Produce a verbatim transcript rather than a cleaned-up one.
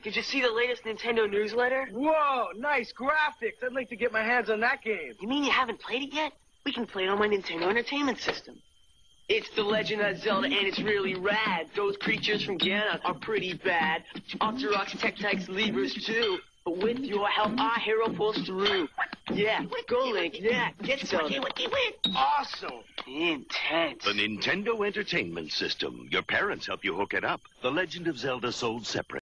Did you see the latest Nintendo newsletter? Whoa, nice graphics. I'd like to get my hands on that game. You mean you haven't played it yet? We can play it on my Nintendo Entertainment System. It's The Legend of Zelda, and it's really rad. Those creatures from Ganon are pretty bad. Octoroks, Tektites, Levers, too. But with your help, our hero pulls through. Yeah, go Link, yeah, get Zelda. Awesome. Intense. The Nintendo Entertainment System. Your parents help you hook it up. The Legend of Zelda sold separate.